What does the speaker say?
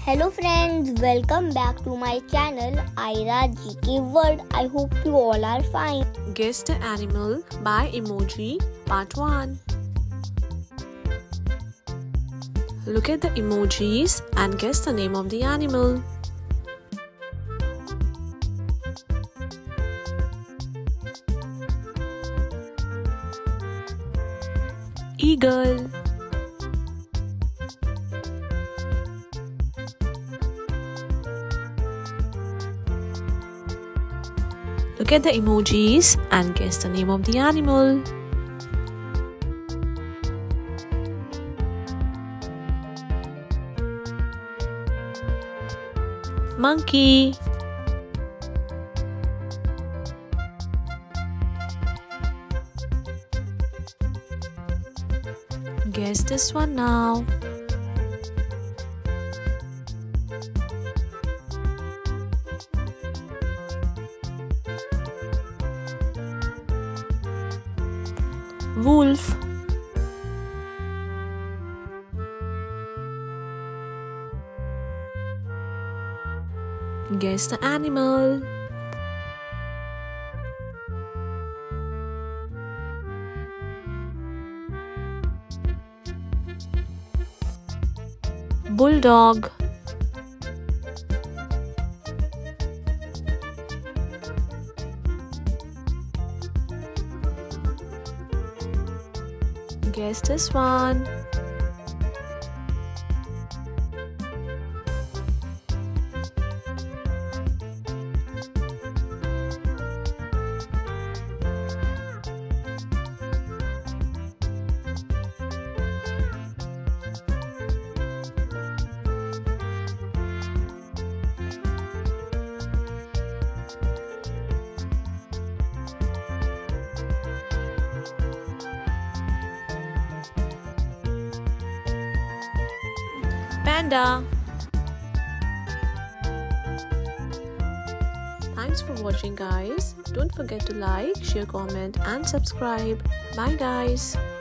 Hello friends, welcome back to my channel Ayra GK World. I hope you all are fine. Guess the Animal by Emoji Part 1. Look at the emojis and guess the name of the animal. Eagle. Look at the emojis and guess the name of the animal. Monkey. Guess this one now. Wolf. Guess the animal. Bulldog. Guess this one. Panda. Thanks for watching guys. Don't forget to like, share, comment and subscribe. Bye guys.